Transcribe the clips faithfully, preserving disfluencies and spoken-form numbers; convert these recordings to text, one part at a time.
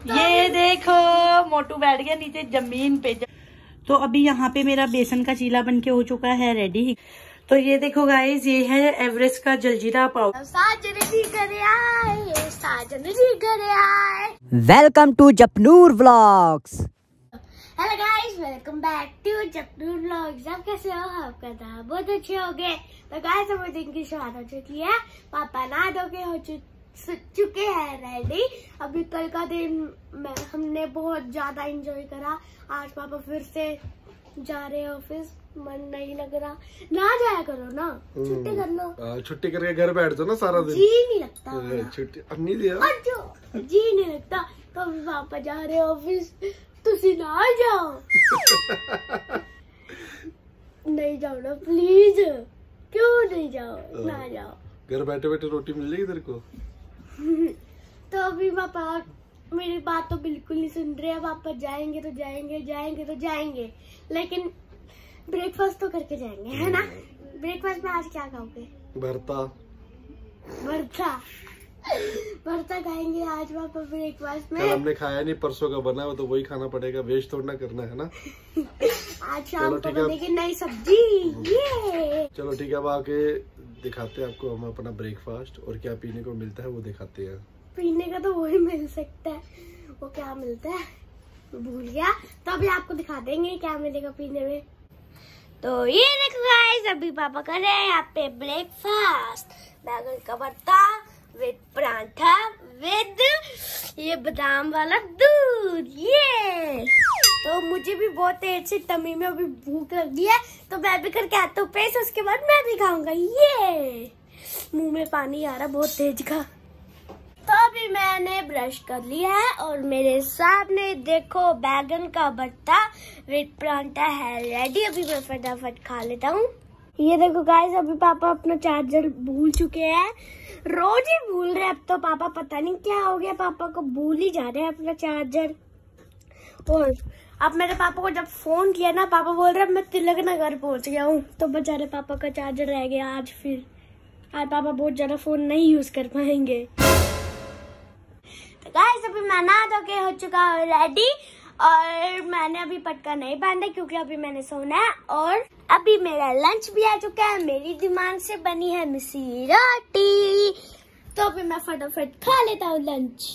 ये देखो मोटू बैठ गया नीचे जमीन पे। तो अभी यहाँ पे मेरा बेसन का चीला बनके हो चुका है रेडी। तो ये देखो गाइस, ये है एवरेस्ट का जलजीरा पाउडर। साजन जी घरे आए, साजन जी घरे आए। Welcome to Japnoor vlogs. Hello guys, welcome back to Japnoor vlogs. आप कैसे हो? आपका था बहुत अच्छे हो गए। तो गाइस अब दिन की शुरुआत हो चुकी है। पापा नहा धो के हो चुके हैं रेडी। अभी कल का दिन में हमने बहुत ज्यादा एंजॉय करा। आज पापा फिर से जा रहे हैं ऑफिस, मन नहीं लग रहा। ना जाया करो ना, छुट्टी कर लो। छुट्टी करके घर बैठ जाओ ना सारा दिन, जी नहीं लगता। छुट्टी अब नहीं दिया जो जी नहीं लगता। तो अभी पापा जा रहे हैं ऑफिस, तुसी ना जाओ। नहीं जाओ ना प्लीज, क्यों नहीं जाओ? ना जाओ। घर बैठे बैठे रोटी मिल जाएगी तेरे को। तो अभी पापा मेरी बात तो बिल्कुल नहीं सुन रहे हैं। पापा जाएंगे तो जाएंगे, जाएंगे तो जाएंगे, लेकिन ब्रेकफास्ट तो करके जाएंगे, है ना? ब्रेकफास्ट में आज क्या खाओगे? भरता। भरता भरता खाएंगे आज पापा ब्रेकफास्ट में। कल हमने खाया नहीं, परसों का बना है तो वही खाना पड़ेगा, वेस्ट थोड़ा ना करना है ना। आज शाम को बनेगी नई सब्जी। ये चलो ठीक है, अब आके दिखाते हैं आपको हम अपना ब्रेकफास्ट, और क्या पीने को मिलता है वो दिखाते हैं। पीने का तो वही मिल सकता है, वो क्या मिलता है भूल गया। तो अभी आपको दिखा देंगे क्या मिलेगा पीने में। तो ये देखो गाइस, अभी पापा कर रहे हैं यहाँ पे ब्रेकफास्ट। बैगन का भरता विद पराठा विद ये बादाम वाला दूध। ये तो मुझे भी बहुत तेज से टमी में अभी भूख लगी है, तो मैं भी करके आता हूँ पेस्ट, उसके बाद मैं भी खाऊंगा। ये मुंह में पानी आ रहा बहुत तेज का। तो अभी मैंने ब्रश कर लिया है और मेरे सामने देखो बैगन का भरता विद पराठा है रेडी। अभी मैं फटाफट खा लेता हूँ। ये देखो गाइस, अभी पापा अपना चार्जर भूल चुके हैं। रोज ही भूल रहे हैं अब तो पापा, पता नहीं क्या हो गया, पापा को भूल ही जा रहे हैं अपना चार्जर। और अब मेरे पापा को जब फोन किया ना, पापा बोल रहे मैं तिलक नगर पहुंच गया हूँ। तो बेचारे पापा का चार्जर रह गया आज। फिर आज पापा बहुत ज्यादा फोन नहीं यूज कर पाएंगे। तो गाइस अभी मैं नहा धो के हो चुका हूँ रेडी, और मैंने अभी पटका नहीं बांधा क्योंकि अभी मैंने सोना है। और अभी मेरा लंच भी आ चुका है। मेरी डिमांड से बनी है मिसी रोटी, तो अभी मैं फटाफट खा लेता हूँ लंच।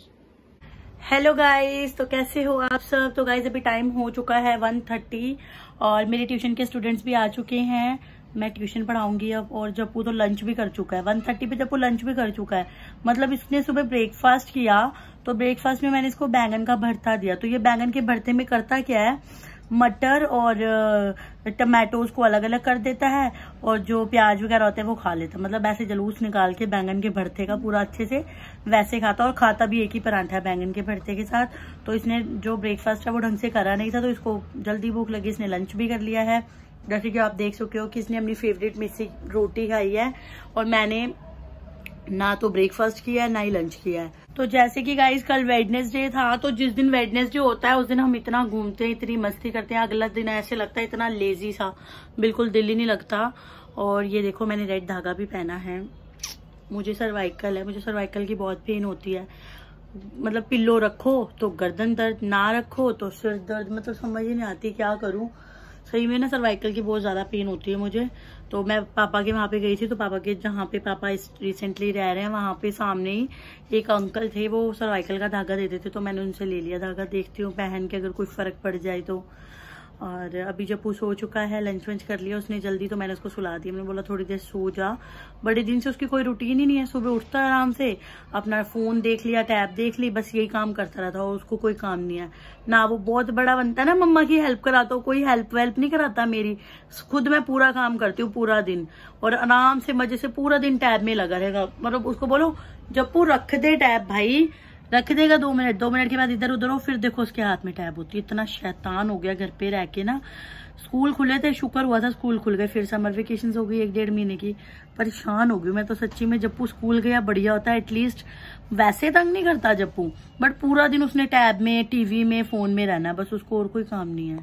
हेलो गाइस, तो कैसे हो आप सब? तो गाइस अभी टाइम हो चुका है वन थर्टी और मेरे ट्यूशन के स्टूडेंट्स भी आ चुके हैं। मैं ट्यूशन पढ़ाऊंगी अब, और जप्पू तो लंच भी कर चुका है। वन थर्टी पे जप्पू लंच भी कर चुका है, मतलब इसने सुबह ब्रेकफास्ट किया। तो ब्रेकफास्ट में मैंने इसको बैंगन का भरता दिया। तो ये बैंगन के भरते में करता क्या है, मटर और टमाटोज को अलग अलग कर देता है, और जो प्याज वगैरह होते हैं वो खा लेता है। मतलब ऐसे जलूस निकाल के बैंगन के भरते का पूरा अच्छे से वैसे खाता, और खाता भी एक ही पराठा है बैंगन के भरते के साथ। तो इसने जो ब्रेकफास्ट है वो ढंग से करा नहीं था, तो इसको जल्दी भूख लगी, इसने लंच भी कर लिया है। जैसे कि आप देख सकते हो कि इसने अपनी फेवरेट मिस्सी रोटी खाई है, और मैंने ना तो ब्रेकफास्ट किया है ना ही लंच किया है। तो जैसे कि गाइस कल वेडनेसडे था, तो जिस दिन वेडनेसडे होता है उस दिन हम इतना घूमते हैं, इतनी मस्ती करते हैं, अगला दिन ऐसे लगता है इतना लेजी सा, बिल्कुल दिल ही नहीं लगता। और ये देखो मैंने रेड धागा भी पहना है। मुझे सर्वाइकल है, मुझे सर्वाइकल की बहुत पेन होती है। मतलब पिल्लो रखो तो गर्दन दर्द, ना रखो तो सिर दर्द, मतलब समझ ही नहीं आती क्या करूं। सही में ना सर्वाइकल की बहुत ज्यादा पेन होती है मुझे। तो मैं पापा के वहां पे गई थी, तो पापा के जहाँ पे पापा रिसेंटली रह रहे हैं वहां पे सामने ही एक अंकल थे, वो सर्वाइकल का धागा देते थे। तो मैंने उनसे ले लिया धागा, देखती हूँ पहन के अगर कोई फर्क पड़ जाए तो। और अभी जब वो सो चुका है, लंच वंच कर लिया उसने जल्दी, तो मैंने उसको सुला दिया। मैंने बोला थोड़ी देर सो जा, बड़े दिन से उसकी कोई रूटीन ही नहीं है। सुबह उठता है आराम से, अपना फोन देख लिया, टैब देख ली, बस यही काम करता रहता, और उसको कोई काम नहीं है ना। वो बहुत बड़ा बनता है ना मम्मा की हेल्प कराता हूँ, कोई हेल्प वेल्प नहीं कराता मेरी, खुद मैं पूरा काम करती हूँ पूरा दिन, और आराम से मजे से पूरा दिन टैब में लगा रहेगा। मतलब उसको बोलो जप्पू रख दे टैब, भाई रख देगा दो मिनट, दो मिनट के बाद इधर उधर हो, फिर देखो उसके हाथ में टैब होती है। इतना शैतान हो गया घर पे रह के ना। स्कूल खुले थे, शुक्र हुआ था स्कूल खुल गए, फिर समर वेकेशन हो गई एक डेढ़ महीने की। परेशान हो गई मैं तो सच्ची में। जप्पू स्कूल गया बढ़िया होता है, एटलीस्ट वैसे तंग नहीं करता जप्पू, बट पूरा दिन उसने टैब में, टीवी में, फोन में रहना, बस उसको और कोई काम नहीं है।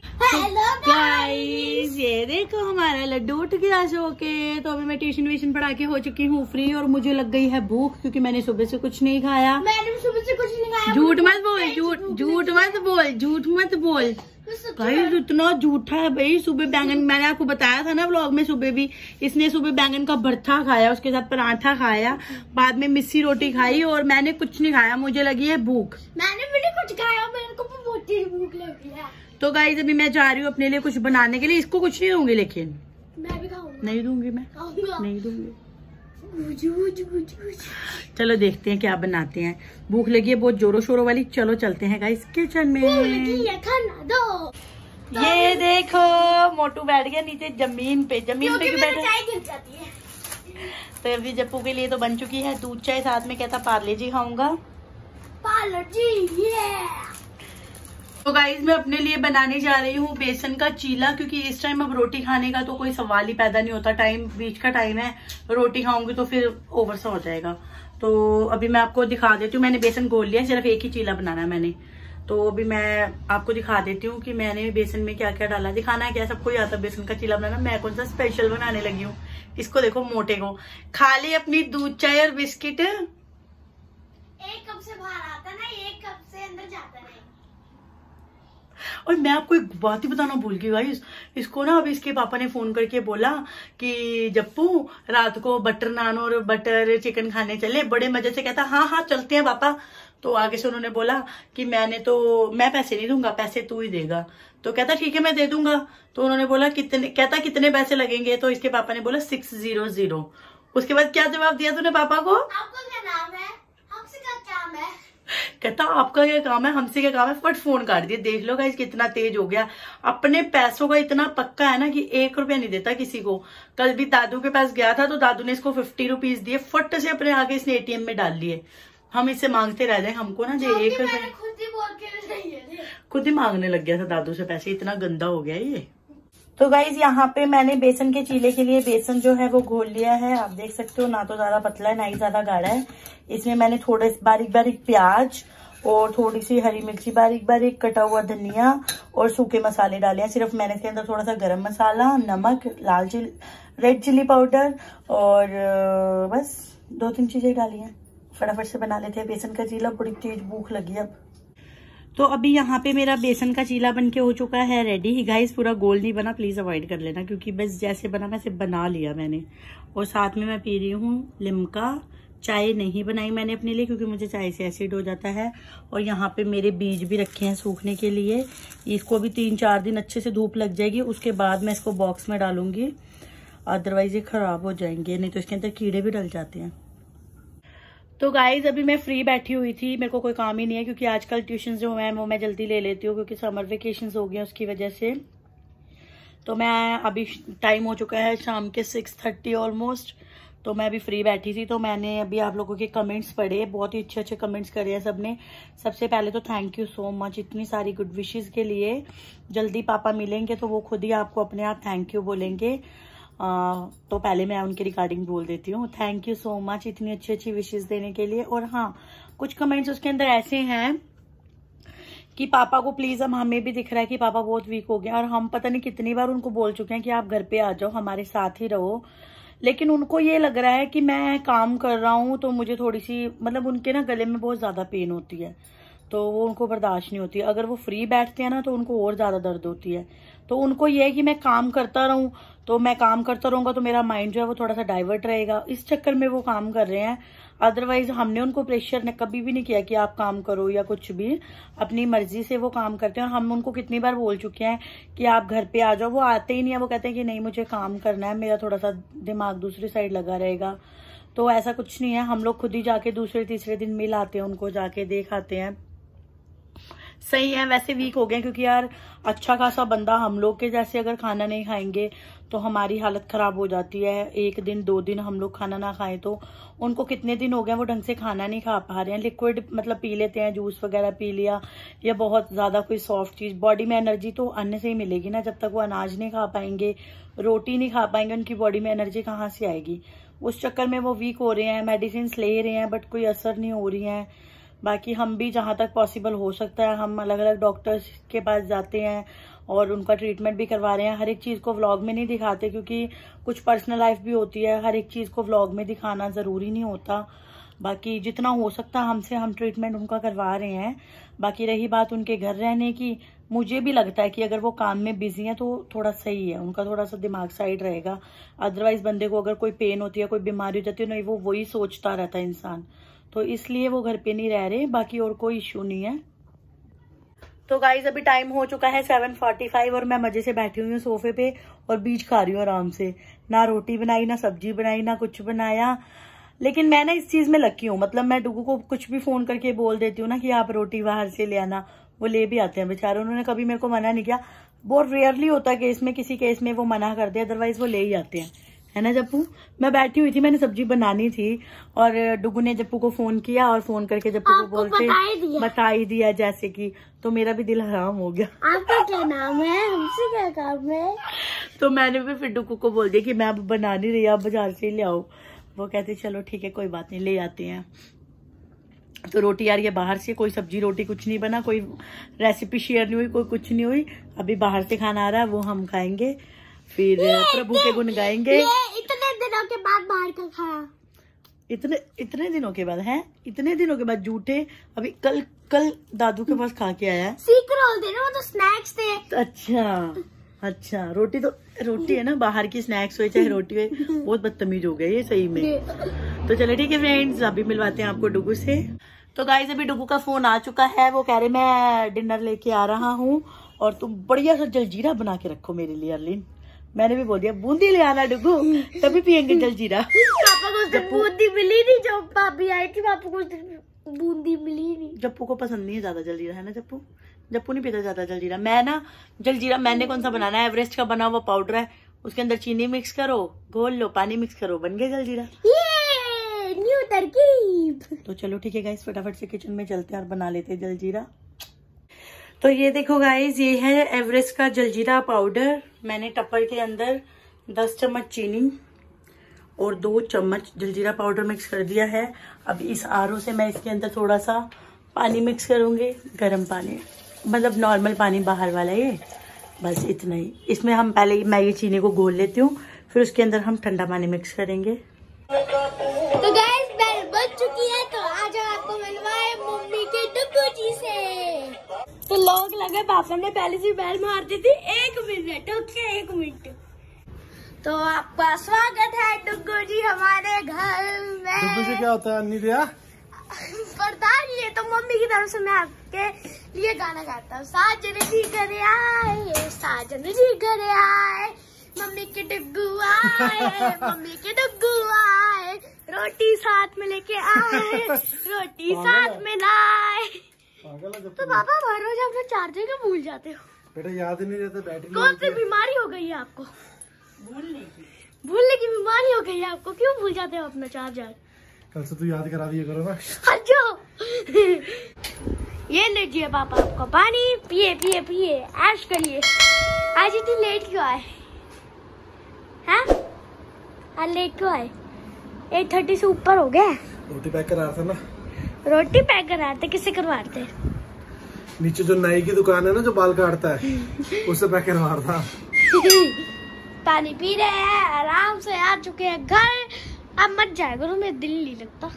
हेलो गाइस, ये देखो हमारा लड्डू उठ गया सो के। तो अभी मैं ट्यूशन व्यूशन पढ़ा के हो चुकी हूँ फ्री और मुझे लग गई है भूख क्योंकि मैंने सुबह से कुछ नहीं खाया। मैंने भी सुबह से कुछ नहीं खाया। झूठ मत बोल, झूठ झूठ मत बोल, झूठ मत बोल भाई, इतना झूठा है भाई। सुबह बैंगन, मैंने आपको बताया था ना व्लॉग में, सुबह भी इसने सुबह बैंगन का भरथा खाया, उसके साथ पराठा खाया, बाद में मिस्सी रोटी खाई और मैंने कुछ नहीं खाया। मुझे लगी है भूख। मैंने भी नहीं कुछ खाया, मेरे को भी बहुत तेज भूख लगी है। तो गाइस अभी मैं जा रही हूँ अपने लिए कुछ बनाने के लिए। इसको कुछ नहीं दूंगी, लेकिन मैं भी खाऊंगी। नहीं दूंगी, मैं खाऊंगा। नहीं दूंगी। बुझू, बुझू, बुझू, बुझू। चलो देखते हैं क्या बनाते हैं। भूख लगी है बहुत जोरों शोरों वाली। चलो चलते हैं गाइस किचन में। खाना दो। ये देखो मोटू बैठ गया नीचे जमीन पे, जमीन पे क्यों बैठा? चाय गिर जाती है। तो अभी जप्पू के लिए तो बन चुकी है दूध चाय, साथ में कहता पार्ले जी खाऊंगा। पार्ले जी, ये तो गाइज मैं अपने लिए बनाने जा रही हूँ बेसन का चीला, क्योंकि इस टाइम अब रोटी खाने का तो कोई सवाल ही पैदा नहीं होता। टाइम बीच का टाइम है, रोटी खाऊंगी तो फिर ओवर सा हो जाएगा। तो अभी मैं आपको दिखा देती हूँ। मैंने बेसन घोल लिया, सिर्फ एक ही चीला बनाना है मैंने। तो अभी मैं आपको दिखा देती हूँ कि मैंने बेसन में क्या क्या डाला। दिखाना है क्या, सबको ही आता है बेसन का चीला बनाना। मैं कौन सा स्पेशल बनाने लगी हूँ। इसको देखो मोटे को, खा ली अपनी दूध चाय और बिस्किट। एक कप से बाहर आता ना, एक कप से अंदर जाता नहीं। और मैं आपको एक बात ही बताना भूल गई गाइस, इसको ना अभी इसके पापा ने फोन करके बोला कि जप्पू रात को बटर नान और बटर चिकन खाने चले। बड़े मजे से कहता हाँ हाँ चलते हैं पापा। तो आगे से उन्होंने बोला कि मैंने तो मैं पैसे नहीं दूंगा, पैसे तू ही देगा। तो कहता ठीक है मैं दे दूंगा। तो उन्होंने बोला कितने, कहता कितने पैसे लगेंगे। तो इसके पापा ने बोला सिक्स जीरो जीरो। उसके बाद क्या जवाब दिया तूने पापा को? आपका क्या नाम है, हमसे क्या काम है? कहता आपका क्या काम है, हमसे क्या काम है। फट फोन काट दिया। देख लो गाइस कितना तेज हो गया। अपने पैसों का इतना पक्का है ना कि एक रुपया नहीं देता किसी को। कल भी दादू के पास गया था तो दादू ने इसको फिफ्टी रुपीज दिए, फट से अपने आगे इसने एटीएम में डाल लिए। हम इससे मांगते रह जाए, हमको ना जे एक मैंने खुद ही बोल के नहीं है, खुद ही मांगने लग गया था दादू से पैसे। इतना गंदा हो गया ये। तो गाइज यहाँ पे मैंने बेसन के चीले के लिए बेसन जो है वो घोल लिया है। आप देख सकते हो ना तो ज्यादा पतला है ना ही ज्यादा गाढ़ा है। इसमें मैंने थोड़े बारीक बारीक प्याज और थोड़ी सी हरी मिर्ची बारीक बारीक कटा हुआ धनिया और सूखे मसाले डाले हैं। सिर्फ मैंने इसके अंदर थोड़ा सा गरम मसाला, नमक, लाल चिली, रेड चिली पाउडर और बस दो तीन चीजें डाली हैं। फटाफट से बना लेते हैं बेसन का चीला, बड़ी तेज भूख लगी अब। तो अभी यहाँ पे मेरा बेसन का चीला बन के हो चुका है रेडी। गाइस पूरा गोल नहीं बना, प्लीज अवॉइड कर लेना, क्योंकि बस जैसे बना वैसे बना लिया मैंने। और साथ में मैं पी रही हूँ लिम्का। चाय नहीं बनाई मैंने अपने लिए क्योंकि मुझे चाय से एसिड हो जाता है। और यहाँ पे मेरे बीज भी रखे हैं सूखने के लिए। इसको भी तीन चार दिन अच्छे से धूप लग जाएगी, उसके बाद मैं इसको बॉक्स में डालूंगी, अदरवाइज ये खराब हो जाएंगे, नहीं तो इसके अंदर कीड़े भी डल जाते हैं। तो गाइज अभी मैं फ्री बैठी हुई थी, मेरे को कोई काम ही नहीं है क्योंकि आजकल ट्यूशन जो है वो मैं जल्दी ले लेती हूँ क्योंकि समर वेकेशन हो गए उसकी वजह से। तो मैं अभी टाइम हो चुका है शाम के सिक्स थर्टी ऑलमोस्ट। तो मैं अभी फ्री बैठी थी तो मैंने अभी आप लोगों के कमेंट्स पढ़े, बहुत ही अच्छे अच्छे कमेंट्स करे हैं सबने। सबसे पहले तो थैंक यू सो मच इतनी सारी गुड विशेस के लिए। जल्दी पापा मिलेंगे तो वो खुद ही आपको अपने आप थैंक यू बोलेंगे। Uh, तो पहले मैं उनके रिगार्डिंग बोल देती हूँ। थैंक यू सो मच इतनी अच्छी अच्छी विशेस देने के लिए। और हाँ, कुछ कमेंट्स उसके अंदर ऐसे हैं कि पापा को प्लीज, हम हमें भी दिख रहा है कि पापा बहुत वीक हो गए और हम पता नहीं कितनी बार उनको बोल चुके हैं कि आप घर पे आ जाओ, हमारे साथ ही रहो, लेकिन उनको ये लग रहा है कि मैं काम कर रहा हूँ तो मुझे थोड़ी सी, मतलब उनके ना गले में बहुत ज्यादा पेन होती है तो वो उनको बर्दाश्त नहीं होती। अगर वो फ्री बैठते हैं ना तो उनको और ज्यादा दर्द होती है। तो उनको ये है कि मैं काम करता रहूं, तो मैं काम करता रहूंगा तो मेरा माइंड जो है वो थोड़ा सा डाइवर्ट रहेगा, इस चक्कर में वो काम कर रहे हैं। अदरवाइज हमने उनको प्रेशर ने कभी भी नहीं किया कि आप काम करो या कुछ भी, अपनी मर्जी से वो काम करते हैं। और हम उनको कितनी बार बोल चुके हैं कि आप घर पे आ जाओ, वो आते ही नहीं है। वो कहते हैं कि नहीं मुझे काम करना है, मेरा थोड़ा सा दिमाग दूसरी साइड लगा रहेगा। तो ऐसा कुछ नहीं है, हम लोग खुद ही जाके दूसरे तीसरे दिन मिल आते हैं, उनको जाके देख आते हैं। सही है, वैसे वीक हो गए क्योंकि यार अच्छा खासा बंदा, हम लोग के जैसे अगर खाना नहीं खाएंगे तो हमारी हालत खराब हो जाती है। एक दिन दो दिन हम लोग खाना ना खाएं तो उनको कितने दिन हो गए वो ढंग से खाना नहीं खा पा रहे हैं। लिक्विड मतलब पी लेते हैं, जूस वगैरह पी लिया या बहुत ज्यादा कोई सॉफ्ट चीज। बॉडी में एनर्जी तो अन्न से ही मिलेगी ना, जब तक वो अनाज नहीं खा पाएंगे, रोटी नहीं खा पाएंगे, उनकी बॉडी में एनर्जी कहाँ से आएगी। उस चक्कर में वो वीक हो रहे हैं, मेडिसिन ले रहे हैं बट कोई असर नहीं हो रही है। बाकी हम भी जहां तक पॉसिबल हो सकता है हम अलग अलग डॉक्टर्स के पास जाते हैं और उनका ट्रीटमेंट भी करवा रहे हैं। हर एक चीज को व्लॉग में नहीं दिखाते क्योंकि कुछ पर्सनल लाइफ भी होती है, हर एक चीज को व्लॉग में दिखाना जरूरी नहीं होता। बाकी जितना हो सकता है हमसे हम ट्रीटमेंट उनका करवा रहे हैं। बाकी रही बात उनके घर रहने की, मुझे भी लगता है कि अगर वो काम में बिजी हैं तो थोड़ा सही है, उनका थोड़ा सा दिमाग साइड रहेगा। अदरवाइज बंदे को अगर कोई पेन होती है, कोई बीमारी हो जाती है, नहीं वो वही सोचता रहता है इंसान, तो इसलिए वो घर पे नहीं रह रहे। बाकी और कोई इश्यू नहीं है। तो गाइज अभी टाइम हो चुका है सेवन फोर्टी फाइव और मैं मजे से बैठी हुई हूँ सोफे पे और बीच खा रही हूँ आराम से। ना रोटी बनाई, ना सब्जी बनाई, ना कुछ बनाया। लेकिन मैं ना इस चीज में लकी हूँ, मतलब मैं डुगू को कुछ भी फोन करके बोल देती हूँ ना कि आप रोटी बाहर से ले आना, वो ले भी आते हैं बेचारे। उन्होंने कभी मेरे को मना नहीं किया। बहुत रेयरली होता है केस में, किसी केस में वो मना कर दे, अदरवाइज वो ले ही आते हैं, है ना जप्पू। मैं बैठी हुई थी, मैंने सब्जी बनानी थी और डुगू ने जप्पू को फोन किया और फोन करके जप्पू को बोलते बता ही दिया जैसे कि, तो मेरा भी दिल हराम हो गया। आपका क्या नाम है, हमसे क्या काम है? तो मैंने भी फिर डुगू को बोल दिया कि मैं अब बना नहीं रही, आप बाजार से ले आओ। वो कहते चलो ठीक है कोई बात नहीं, ले आते हैं। तो रोटी यार ये बाहर से, कोई सब्जी रोटी कुछ नहीं बना, कोई रेसिपी शेयर नहीं हुई, कोई कुछ नहीं हुई। अभी बाहर से खाना आ रहा है, वो हम खाएंगे, फिर प्रभु के गुण गाएंगे। इतने दिनों के बाद बाहर का खाया, इतने इतने दिनों के बाद है, इतने दिनों के बाद झूठे। अभी कल कल दादू के पास खा के आया। सीख रोल थे ना, वो तो स्नैक्स थे। अच्छा अच्छा, रोटी तो रोटी है ना, बाहर की स्नैक्स हुए चाहे रोटी हुए, बहुत बदतमीज हो गया ये सही में। तो चलो ठीक है फ्रेंड्स, अभी मिलवाते हैं आपको डुगू से। तो गाइस अभी डुगू का फोन आ चुका है, वो कह रहे मैं डिनर लेके आ रहा हूँ और तुम बढ़िया सा जलजीरा बना के रखो मेरे लिए अर्लिन। मैंने भी बोल दिया बूंदी ले आना डुगू, तभी पियेंगे जलजीरा। पापा को उस दिन बूंदी मिली नहीं, जो भाभी आई थी पापा को उस दिन बूंदी मिली नहीं। जप्पू को पसंद नहीं है ज्यादा जलजीरा, है ना जप्पू? जप्पू नहीं पीता ज्यादा जलजीरा। मैं ना जलजीरा मैंने कौन सा बनाना है, एवरेस्ट का बना हुआ पाउडर है, उसके अंदर चीनी मिक्स करो, घोल लो, पानी मिक्स करो, बन गया जलजीरा। ये न्यू तरकीब। तो चलो ठीक है गाइस, फटाफट से किचन में चलते हैं और बना लेते हैं जलजीरा। तो ये देखो गाइस, ये है एवरेस्ट का जलजीरा पाउडर। मैंने टप्पर के अंदर दस चम्मच चीनी और दो चम्मच जलजीरा पाउडर मिक्स कर दिया है। अब इस आर ओ से मैं इसके अंदर थोड़ा सा पानी मिक्स करूंगी, गर्म पानी, मतलब नॉर्मल पानी बाहर वाला, ये बस इतना ही। इसमें हम पहले मैं ये चीनी को घोल लेती हूँ, फिर उसके अंदर हम ठंडा पानी मिक्स करेंगे। तो गाइस बेल बज चुकी है, तो आज आपको मिलवाए मम्मी के डुगू जी से। तो लोग लगे पापा ने पहले से बेल मार दी थी। एक मिनट ओके, एक मिनट। तो आपका स्वागत है डुगू जी हमारे घर में। डुगू से क्या होता है अन्नी दिया? पता नहीं है, तो मम्मी की तरफ से मैं आपके लिए गाना गाता हूँ। साजन जी घरे आए, साजन जी घरे आए, मम्मी के डुगू आए, मम्मी के डुगू आए, रोटी साथ में लेके आए, रोटी साथ में लाए। तो पापा हर रोज अपना चार्जर क्यों भूल जाते हो? बेटा याद ही नहीं रहता बैटरी। कौन सी बीमारी हो गई है आपको? भूलने की भूलने की बीमारी हो गई है आपको, क्यों भूल जाते हो अपना चार्जर? कल से तू याद करा दिया करो ना। अच्छा ये लीजिए पापा आपका पानी, पिए पिए पिए, ऐश करिए। आज इतनी लेट क्यों आए हैं? आज लेट क्यों आए? एट थर्टी से ऊपर हो गया। रोटी पैक करा रहा था ना। रोटी पैक करा रहे थे? किससे करवाते? नीचे जो नाई की दुकान है ना, जो बाल काटता है, उससे पैक करवा रहा था। पानी पी रहे हैं, आराम से आ चुके हैं घर। अब मत जाए करो, मेरा दिल नहीं लगता।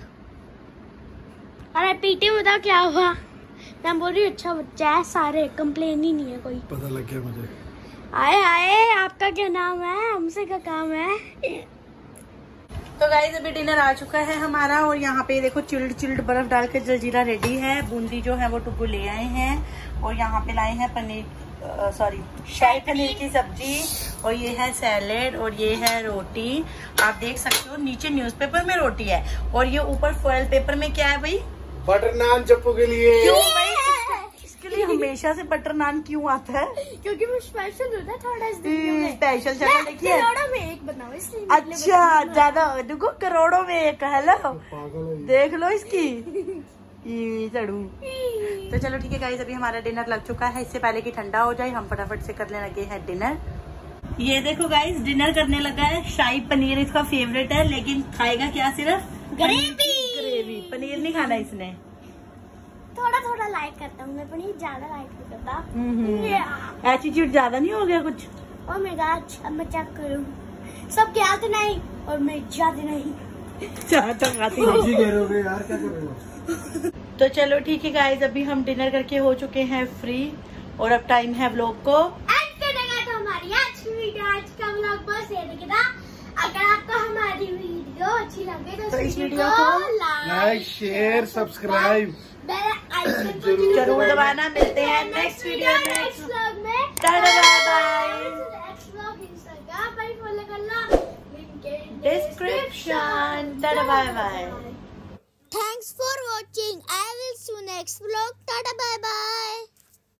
अरे पीटी में बताओ क्या हुआ? मैं बोल रही हूँ अच्छा बच्चा है, सारे कंप्लेन ही नहीं है कोई। पता लग गया मुझे। आए आए, आपका क्या नाम है, हमसे क्या काम है? तो गाइस अभी डिनर आ चुका है हमारा और यहाँ पे देखो चिल्ड चिल्ड बर्फ डाल के जलजीरा रेडी है। बूंदी जो है वो टुकू ले आए हैं और यहाँ पे लाए हैं पनीर, सॉरी शाही पनीर की सब्जी, और ये है सैलेड और ये है रोटी। आप देख सकते हो नीचे न्यूज़पेपर में रोटी है और ये ऊपर फॉयल पेपर में क्या है भाई? बटर नान जप्पू के लिए। क्यों भाई? इसके लिए हमेशा से बटर नान क्यों आता है? क्योंकि वो स्पेशल होता है थोड़ा इस दिन में। स्पेशल चलो देखिए, करोड़ों में एक बनाओ इसलिए। अच्छा ज्यादा देखो, करोड़ों में एक। हेलो देख लो इसकी चढ़ू। तो चलो ठीक है गाइस, अभी हमारा डिनर लग चुका है। इससे पहले कि ठंडा हो जाए हम फटाफट से करने लगे हैं डिनर। ये देखो गाइस डिनर करने लगा है। शाही पनीर इसका फेवरेट है, लेकिन खाएगा क्या? सिर्फ ग्रेवी। ग्रेवी, पनीर नहीं खाना इसने। थोड़ा थोड़ा लाइट लाइक करता हूँ, मैं अपनी ज्यादा लाइक नहीं करता। एटीट्यूड ज्यादा नहीं हो गया कुछ? और मैं अच्छा मैं चेक करूँ, सब क्या तो नहीं और मैं ज्यादा नहीं चाहता खाती नहीं यार, क्या करूँ। तो चलो ठीक है गाइज, अभी हम डिनर करके हो चुके हैं फ्री और अब टाइम है व्लॉग को एंड करने का। तो हमारी आज की वीडियो, आज का व्लॉग बस ये दिखेगा। अगर आपको हमारी वीडियो अच्छी लगे तो, तो इस वीडियो को like share subscribe bell icon को जरूर दबाना। मिलते हैं नेक्स्ट वीडियो में, नेक्स्ट व्लॉग में। Tata bye bye. Next vlog Instagram पर फॉलो करना, link in description. Tata bye bye. Thanks for watching. I will see you next vlog. Tata bye bye.